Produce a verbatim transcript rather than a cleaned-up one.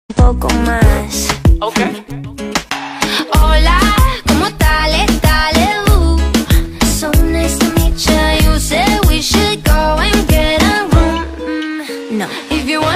Un poco más. Okay. Hola, ¿cómo tal? Dale, uh. So nice to meet ya. You said we should go and get a room. Mm, no. If you want